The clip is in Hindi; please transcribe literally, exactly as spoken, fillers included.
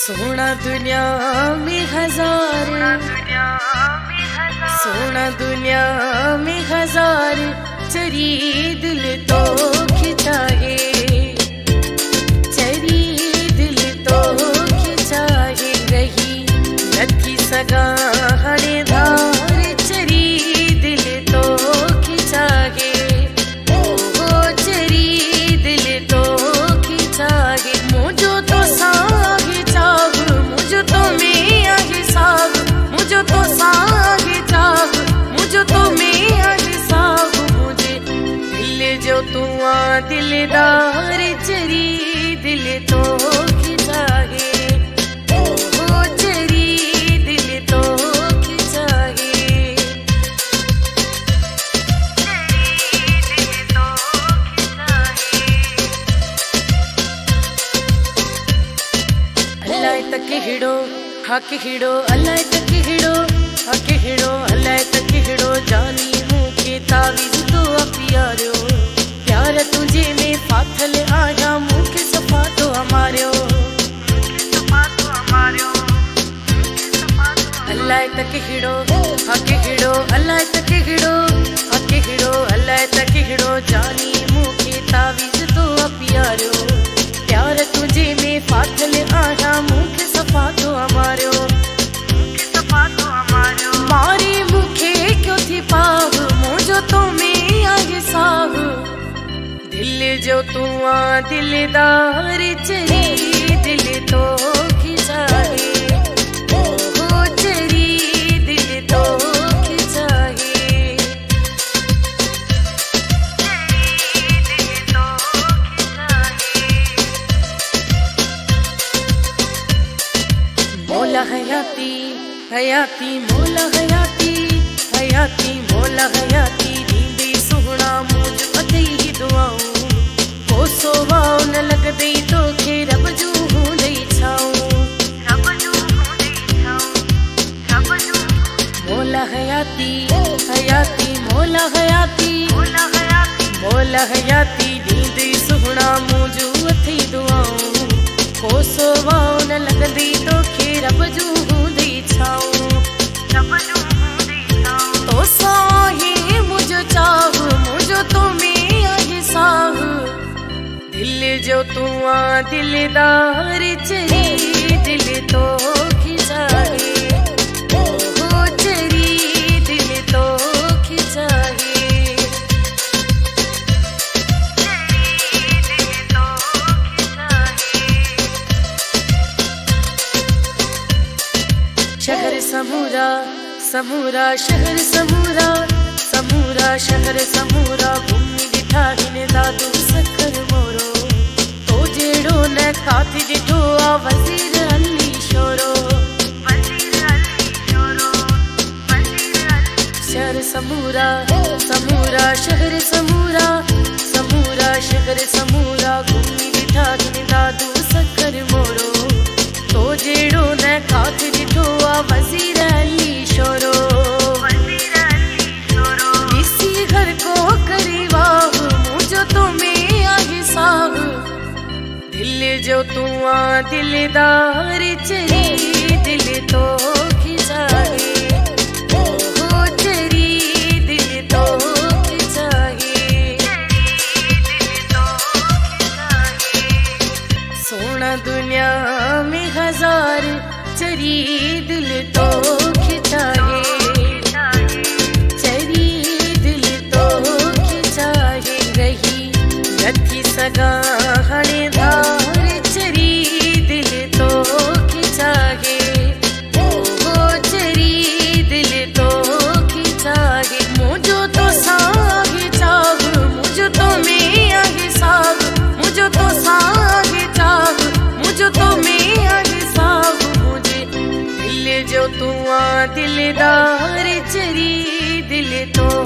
सोना दुनिया में हजार, सोना दुनिया में हजार, चरी दिल तो खिंचाए, चरी दिल तो खिंचाए रही लथी सगा हरे धार, चरी दिल तो खिंचाए, ओ चरी दिल तो खिंचाए। मुझो तो सागे चाग, मुझो तो में आगे साग, मुझो तो सागे चाग, मुझो तो में आगे साग, मुझे दिल जो तू आ दिलदार, चरी दिल तो खिंचाए, ओ चरी दिल तो खिंचाए, चरी दिल तो खिंचाए। अल्लाह तक हिड़ो हक हिड़ो, अल्लाह तक हिड़ो हक हिड़ो, अल्लाह तक हिड़ो जानी हूँ के तावीज़ तो प्यारो, प्यार तुझे में फाथल आया मुख सफा तो हमारो, अल्लाह तक हिड़ो हक हिड़ो, अल्लाह तक हिड़ो हक हिड़ो, अल्लाह तक हिड़ो जानी हूँ के तावीज़ तो प्यारो, प्यार तुझे में फाथल आया मुख सफा तो हमारो, मारी मुखे क्यों थी पाव, मुझो तो में आगे साव, दिल जो तू आ दिलदार, चरी दिल तो खिंचाए, ओ चरी दिल तो खिंचाए, चरी दिल तो खिंचाए। मौला हयाती हयाती मौला हयाती हयाती मौला हयाती, दींदी सुहना मुझ अथई ही दुआऊं, को सोवाओ न लग दई तो खे रब जू हूं दई छाऊं, रब जू हूं दई छाऊं, रब जू। मौला हयाती हयाती मौला हयाती मौला हयाती मौला हयाती, दींदी सुहना मुझ अथई दुआऊं, को सोवाओ न लग दई तो खे रब जू हूं दई छाऊं, रब जू हूं दई छाऊं। तो साही मुझो चाह, मुझो तो में आगे साह, दिल जो तू आ दिलदार, चरी दिल तो खिंचाए, ओ चरी दिल तो खिंचाए, चरी दिल तो खिंचाए। शहर समूरा समूरा शहर समूरा समूरा शहर समूरा, घूमी दिठा हिने दादू सखर मोरो, तो जेड़ो न काथी दिठो आ वजीर अली शोरो, वजीर अली शोरो, वजीर अली। शहर समूरा समूरा शहर समूरा समूरा शहर समूरा, घूमी दिठा हिने दादू सखर मोरो, तो जेड़ो न काथी दिठो आ वजीर अली शोरो, वजीर अली शोरो। इसी घर को करीवाह, मुझो तो में आगे साह, दिल जो तू आ दिलदार, चरी दिल तो खिंचाए, ओ चरी दिल तो खिंचाए, चरी दिल तो खिंचाए। सोना दुनिया में हजार, चरी दिल तो खिंचाए, चरी दिल तो खिंचाए रही लथी सगा हरे धार, चरी दिल तो खिंचाए, ओ चरी दिल तो खिंचाए। मुझो तो सागे चाग, मुझो तो में आगे साग, मुझो तो सागे चाग, मुझो तो में आगे साग, मुझे दिल जो तू आ दिलदार, चरी दिल तो